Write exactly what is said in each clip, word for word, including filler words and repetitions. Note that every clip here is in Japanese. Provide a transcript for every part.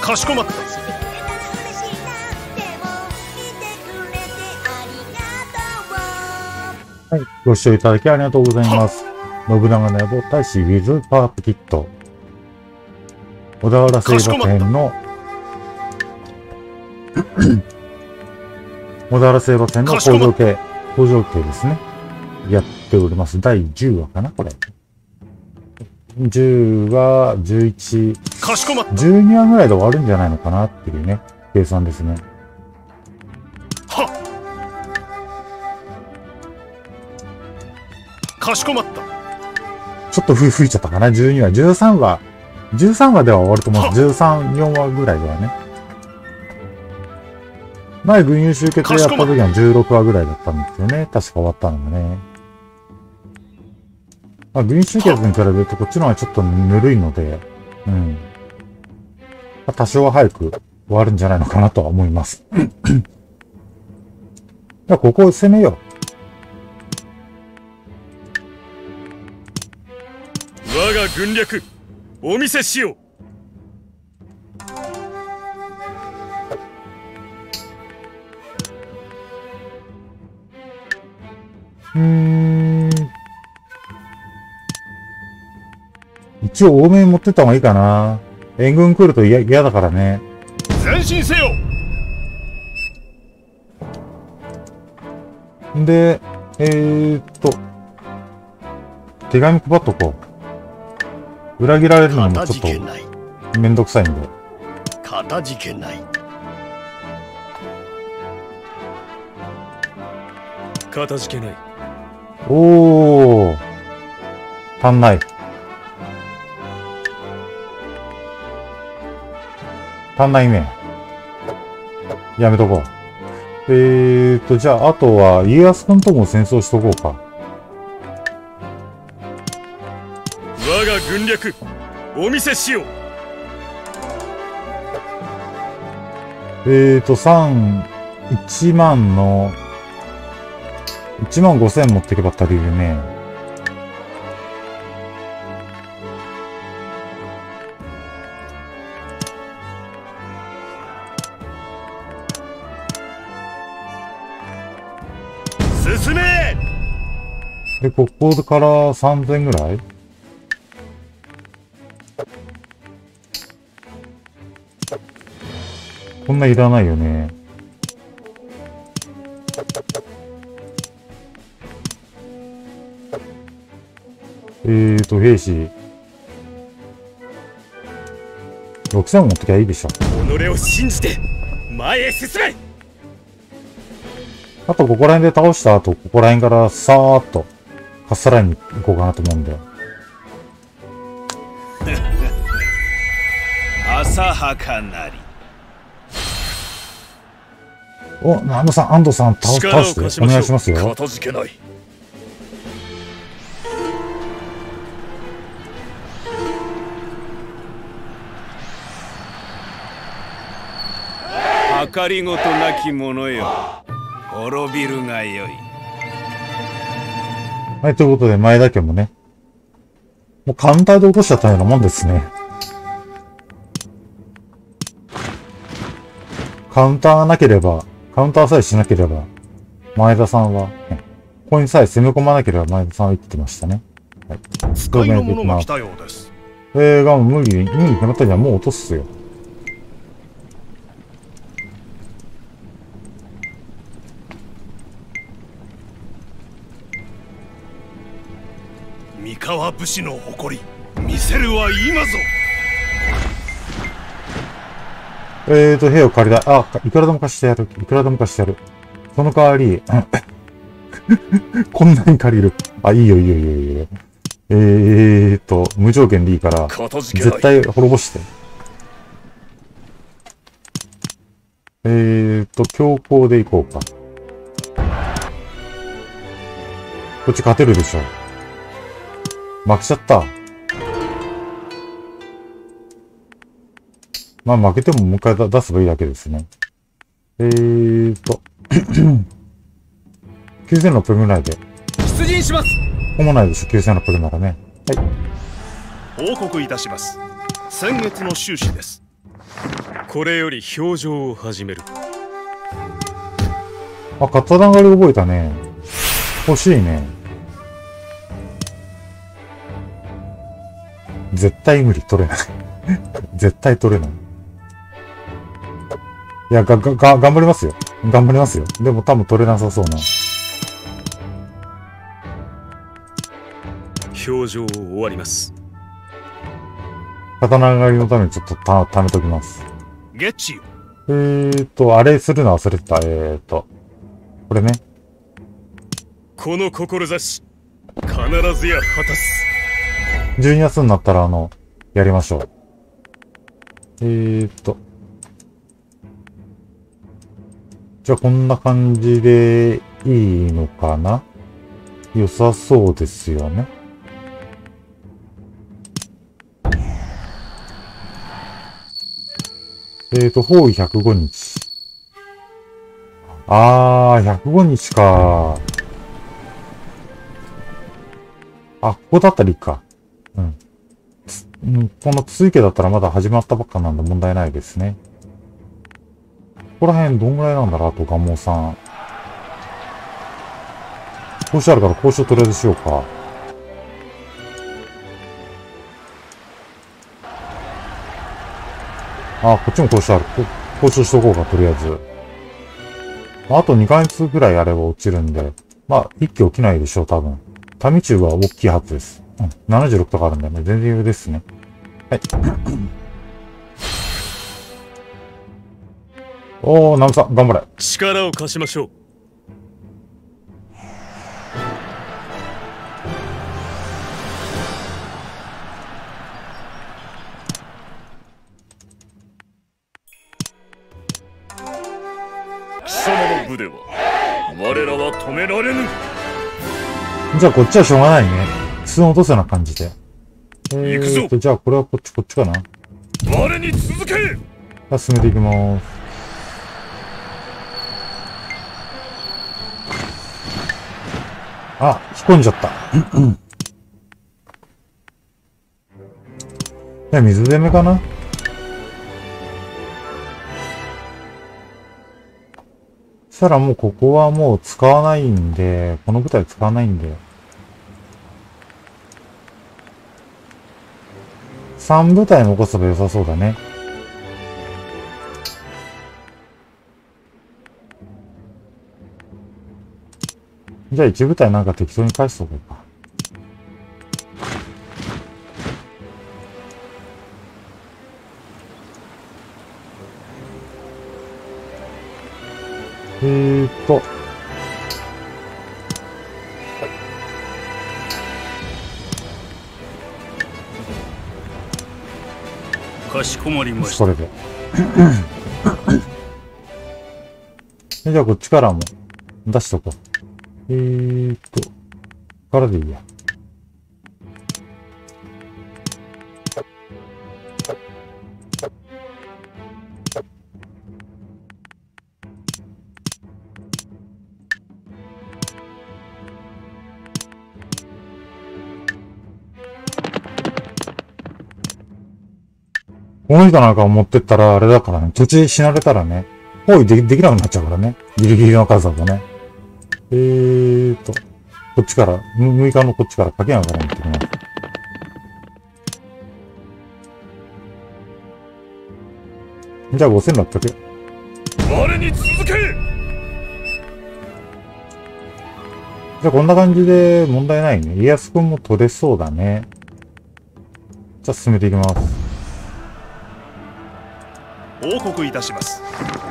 かしこまった。 はい、ご視聴いただきありがとうございます。信長の野望大使 with パワーアップキット。小田原製馬店の小田原製馬店の工場系、工場系ですね。やっております。だいじゅうわかなこれ。じゅうわ、じゅういち、 かしこまった。 じゅうにわぐらいで終わるんじゃないのかなっていうね、計算ですね。 はっ。かしこまった。 ちょっと吹いちゃったかな ?じゅうにわ。じゅうさんわ。じゅうさんわでは終わると思う。じゅうさん、よんわぐらいではね。前、群雄集結でやった時はじゅうろくわぐらいだったんですよね。確か終わったのがね。まあ、群雄集結に比べるとこっちの方がちょっとぬるいので、うん。まあ、多少は早く終わるんじゃないのかなとは思います。じゃあ、ここを攻めよう。我が軍略、お見せしよう。 うーん。一応多めに持ってった方がいいかな。援軍来ると嫌、嫌だからね。 前進せよ。 で、えーっと、手紙配っとこう。裏切られるのもちょっとめんどくさいんで。 かたじけない。かたじけない。 おー。足んない。足んないね。やめとこう。えーと、じゃあ、あとは、家康君とも戦争しとこうか。 我が軍略、お見せしよう。 えーと、さん、いちまんの、いちまんごせん持ってけば足りるね。 進め。 で、ここからさんぜんぐらいこんないらないよね。えーと、兵士。ろくせん持ってきゃいいでしょ。 己を信じて、前へ進め。 あと、ここら辺で倒した後、ここら辺からさーっと、かっさらいに行こうかなと思うんで。 浅はかなり。 お、安藤さん、安藤さん、倒倒して、お願いしますよ。 かたじけない。計りごとなき者よ。滅びるがよい。 はい、ということで、前田家もね、もうカウンターで落としちゃったようなもんですね。カウンターがなければ、カウンターさえしなければ、前田さんは、ね、ここにさえ攻め込まなければ前田さんは言ってましたね。はい。 使いの者が来たようです。 えー、がもう無理、無理に決まったじゃん、もう落とすよ。 三河武士の誇り、見せるは今ぞ。 えーと、兵を借りたい。あ、いくらでも貸してやる。いくらでも貸してやる。その代わり、こんなに借りる。あ、いいよいいよいいよいいよ。えーと、無条件でいいから、絶対滅ぼして。えーと、強行でいこうか。こっち勝てるでしょ。負けちゃった。まあ負けてももう一回出せばいいだけですね。えーと。きゅうせんろっぴゃくぐらいで。 出陣します。 ほぼないでしょ、きゅうせんろっぴゃくならね。はい。 報告いたします。先月の収支です。 これより表情を始める。 あ、刀狩り覚えたね。欲しいね。絶対無理、取れない。絶対取れない。いや、が、が、が、頑張りますよ。頑張りますよ。でも多分取れなさそうな。 表情を終わります。 刀狩りのためにちょっとた、貯めときます。 ゲッチよ。 えーと、あれするの忘れてた。えーと、これね。 この志、必ずや果たす。 じゅうにがつになったら、あの、やりましょう。えーと。じゃあ、こんな感じでいいのかな？良さそうですよね。えーと、包囲ひゃくごにち。あー、ひゃくごにちか。あ、ここだったらいいか。うん。うん、この続きだったらまだ始まったばっかなんで問題ないですね。ここら辺どんぐらいなんだろう、あと、ガモさん。交渉あるから交渉とりあえずしようか。あ、こっちも交渉ある。交渉しとこうか、とりあえず。あとにかげつぐらいあれば落ちるんで。まあ、一気起きないでしょう、多分。民中は大きいはずです。うん。ななじゅうろくとかあるんで、ね、全然余裕ですね。はい。おー、ナムさん、頑張れ。 力を貸しましょう。貴様の部では我らは止められぬ。 じゃあこっちはしょうがないね。普通に落とすような感じで。えーと、じゃあこれはこっちこっちかな。 我に続け。 じゃあ進めていきます。あ、引っ込んじゃった。じゃあ水攻めかな。そしたらもうここはもう使わないんで、この舞台使わないんで。さん部隊残せば良さそうだね。じゃあいち部隊なんか適当に返しとこうか。えーっと。 かしこまりました。 これで。じゃあこっちからも出しとこう。えーっと、からでいいや。この人なんかを持ってったらあれだからね、土地死なれたらね、包囲でき、できなくなっちゃうからね。ギリギリの数だとね。えーと、こっちから、むいかのこっちから掛けながら持ってきます。じゃあごせんろっぴゃく。 我に続け。 じゃあこんな感じで問題ないね。家康くんも取れそうだね。じゃあ進めていきます。 報告いたします。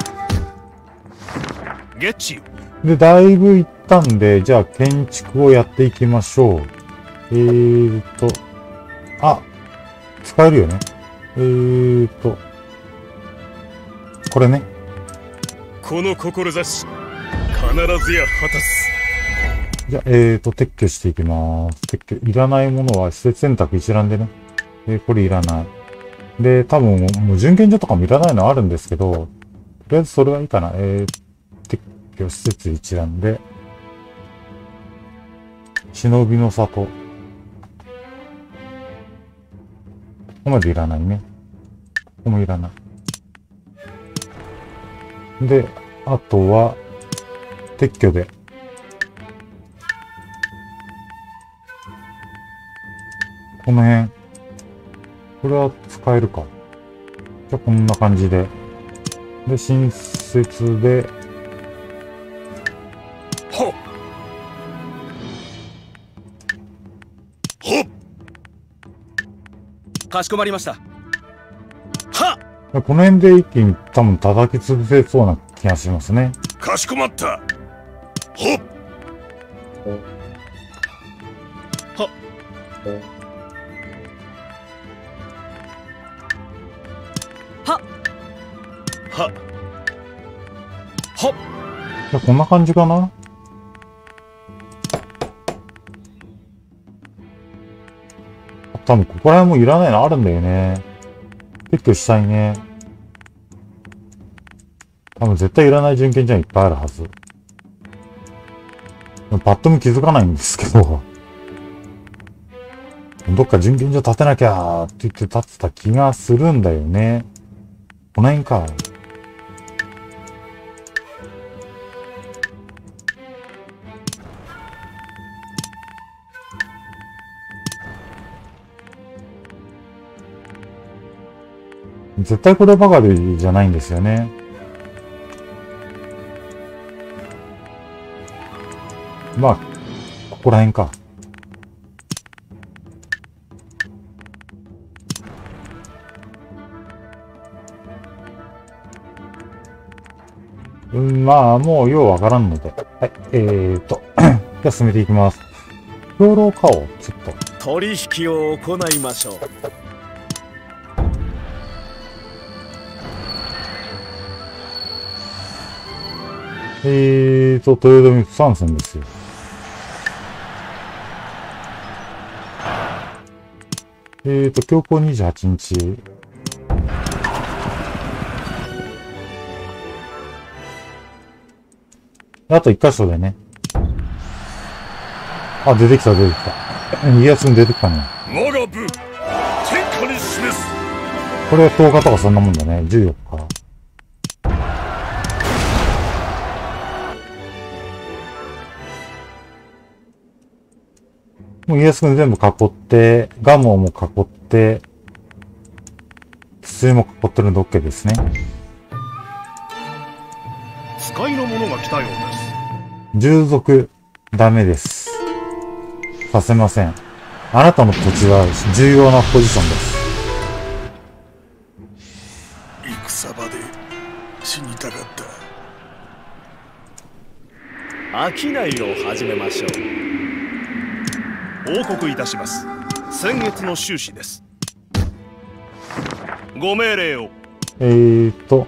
ゲッチ。 で、だいぶ行ったんで、じゃあ建築をやっていきましょう。えーと、あ、使えるよね。えーと、これね。 この志、必ずや果たす。 じゃあ、えーと、撤去していきます。撤去。いらないものは施設選択一覧でね。えー、これいらない。で、多分、もう、巡検所とかもいらないのあるんですけど、とりあえずそれはいいかな。えー、撤去施設一覧で、忍びの里。ここまでいらないね。ここもいらない。 で、あとは、撤去で。この辺。これは使えるか。じゃあこんな感じで。で、新設で。 はっはっかしこまりました。 はっこの辺で一気に多分叩き潰せそうな気がしますね。 かしこまった。はっはっはっはっはっじゃあこんな感じかな。多分ここら辺もいらないのあるんだよね。撤去したいね。多分絶対いらない純金じゃんいっぱいあるはず。でもパッと見気づかないんですけど。どっか純金所建てなきゃーって言って建てた気がするんだよね。この辺か。絶対こればかりじゃないんですよね。まあ、ここら辺か。うん、まあ、もうようわからんので。はい、えーと。じゃあ進めていきます。兵糧化をちょっと。 取引を行いましょう。 えーと、豊臣三戦ですよ。えーと、強行にじゅうはちにち。あと一箇所でね。あ、出てきた、出てきた。家康に出てきたね。 我が部天下に示す。 これはとおかとかそんなもんだね。じゅうよっか。もう家康君全部囲って、ガモも囲って、筒井も囲ってるんで OK ですね。 使いの者が来たようです。 従属、ダメです。させません。あなたの土地は重要なポジションです。 戦場で死にたかった。 商いを始めましょう。 報告いたします。先月の収支です。ご命令を。 えーと、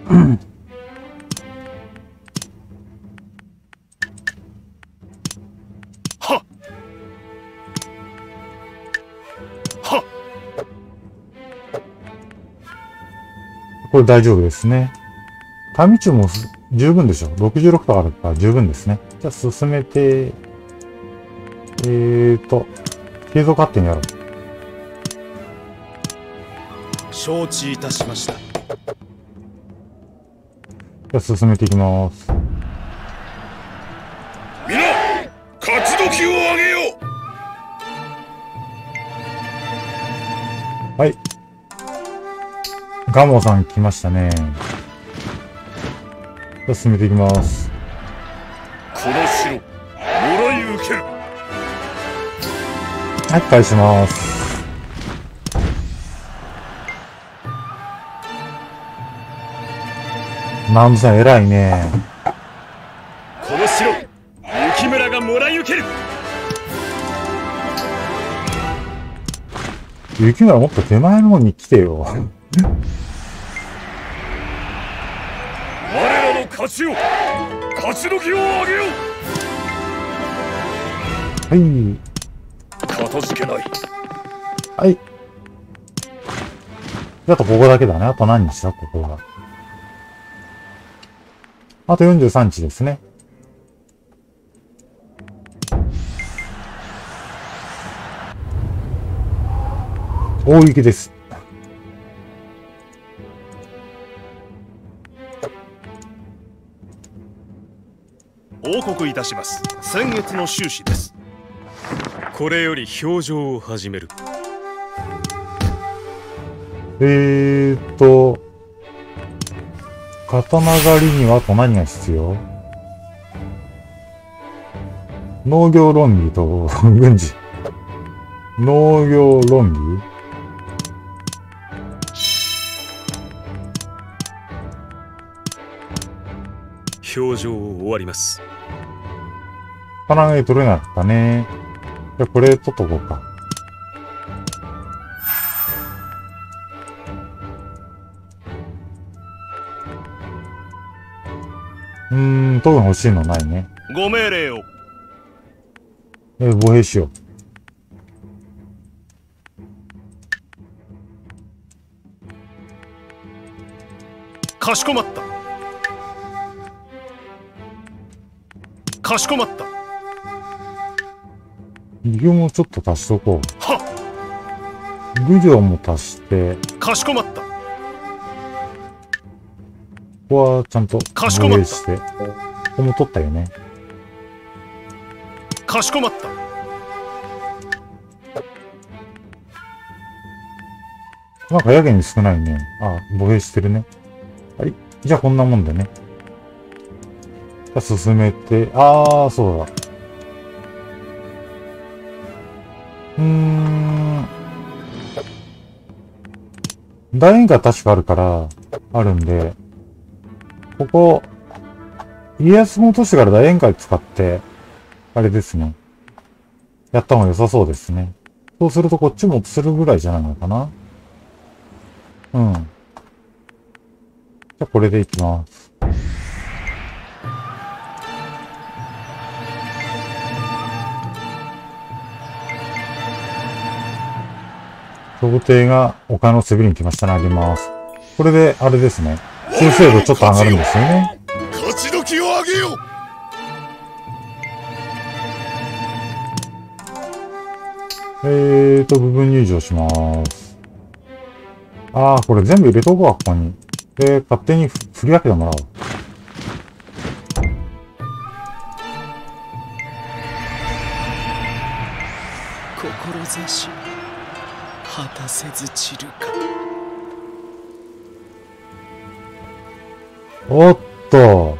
はっはっこれ大丈夫ですね。民中も十分でしょ。ろくじゅうろくとかあるから十分ですね。じゃあ進めて、えーと、継続発展やろう。 承知いたしました。 じゃあ進めていきます。 皆勝ち時をあげよはい。ガモさん来ましたね。じゃあ進めていきます。 う。この城もらい受ける。 はい、返します。南部さん偉いね。 この城雪村がもらい受ける。 雪村もっと手前の方に来てよ。 我らの勝ちを勝ち時をあげよう。 はい。 かたじけない。 はい。あとここだけだね。あと何日だここが。あとよんじゅうさんにちですね。大雪です。 報告いたします。先月の収支です。 これより表情を始める。 えーっと、刀狩りにはと何が必要？農業論議と軍事。農業論議？ 表情を終わります。 刀が取れなかったね。じゃあこれ取っとこうか。うーん、特に欲しいのないね。 ご命令を。 えー、防衛しよう。 かしこまった。かしこまった。 技もちょっと足しとこはう。武量も足して、 かしこまった。 ここはちゃんとかしこまった防衛して。ここも取ったよね。 かしこまった。 なんかやけに少ないね。あ、防衛してるね。はい。じゃあこんなもんでね。じゃあ進めて、あー、そうだ。うーん。楕円が確かあるから、あるんで、ここ、家康も落としてから楕円階使って、あれですね。やった方が良さそうですね。そうするとこっちも落とせるぐらいじゃないのかな。うん。じゃあこれでいきます。想定が丘の背びりに来ましたね。あげます。これで、あれですね。修正度ちょっと上がるんですよね。 勝ち時を上げよう。 えーと、部分入場します。あー、これ全部入れとこうか、ここに。で、勝手に振り分けてもらおう。 志果たせず散るか。 おっと。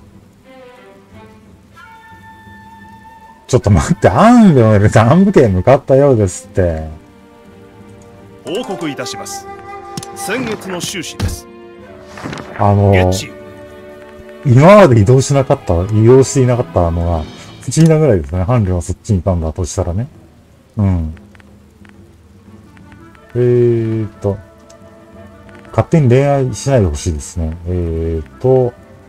ちょっと待って、アンデオル南部家へ向かったようですって。 報告いたします。先月の収支です。 あのゲッチ今まで移動しなかった、移動していなかったのが、不思議なぐらいですね。伴侶はそっちにいたんだとしたらね。うん。えーと、勝手に恋愛しないでほしいですね。えーと、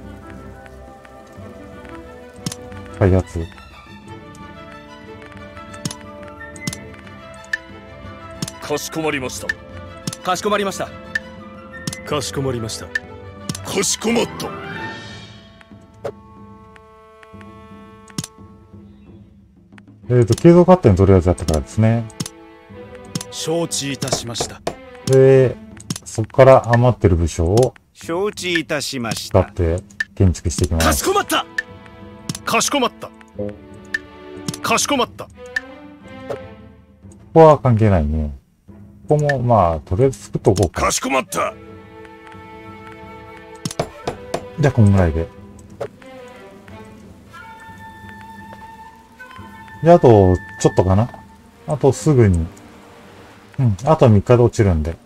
開発。 かしこまりました。 かしこまりました。 かしこまりました。かしこまった。 えーと、継続発展とりあえずやったからですね。 承知いたしました。 で、そこから余ってる武将を承知いたしまし使ったて建築していきまかす。 しこまった。かしこまった。かしこまった。 ここは関係ないね。ここも、まあ、とりあえず作っとこうか。 かしこまった。 じゃあ、こんぐらいで。で、あと、ちょっとかな。あと、すぐに。うん、あとみっかで落ちるんで。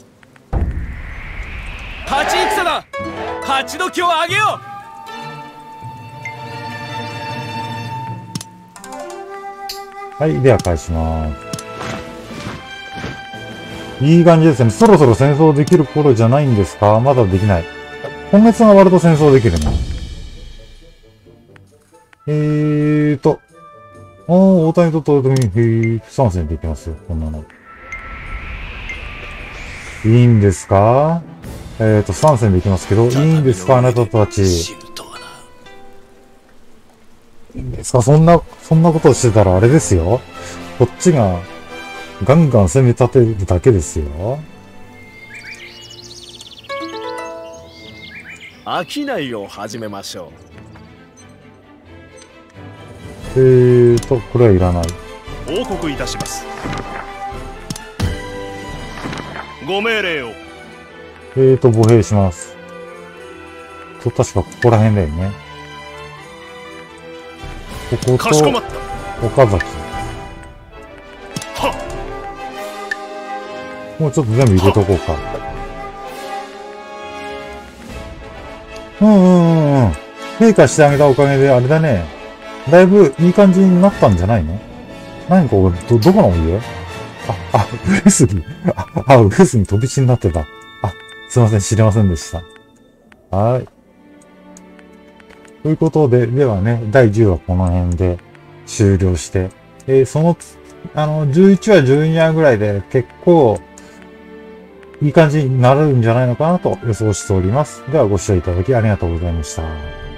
勝ち戦だ。勝ち時を上げよはい、では返します。いい感じですね。そろそろ戦争できる頃じゃないんですか？まだできない。今月が終わると戦争できるね。えーと。おー、大谷と豊臣、へー、参戦できますよ、こんなの。いいんですか？えーと、参戦できますけど、いいんですかあなたたち。いいんですか？そんな、そんなことをしてたらあれですよ。こっちが、ガンガン攻め立てるだけですよ。 う。商いを始めましょえーと、これはいらない。 報告いたします。ご命令を。 えーと、歩兵します。と、確かここら辺だよね。ここと、 かしこまった。 岡崎。 はもうちょっと全部入れとこうか。うんうんうんうん。陛下してあげたおかげで、あれだね。だいぶいい感じになったんじゃないの？何ここ、ど、どこの家？あ、あ、上杉。あ、あ、上杉飛び地になってた。あ、すいません、知りませんでした。はい。ということで、ではね、だいじゅうわこの辺で終了して、えー、その、あの、じゅういちわ、じゅうにわぐらいで結構、いい感じになるんじゃないのかなと予想しております。ではご視聴いただきありがとうございました。